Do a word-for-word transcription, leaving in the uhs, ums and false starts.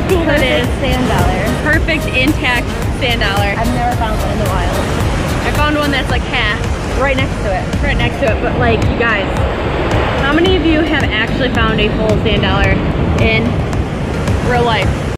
cool that is. Sand dollar. Perfect intact sand dollar. I've never found one in the wild. I found one that's like half. Right next to it. Right next to it, but like, you guys, how many of you have actually found a full sand dollar in real life?